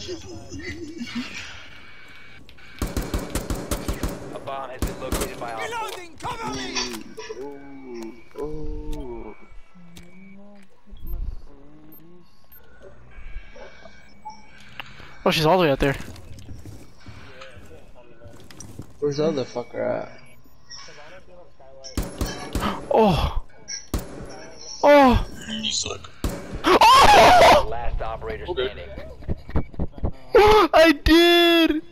A bomb has been located by Op 4. Reloading, cover me! Oh, she's all the way out there. Where's the other fucker at? Oh. Oh. You suck. Oh! Last operator standing. I did.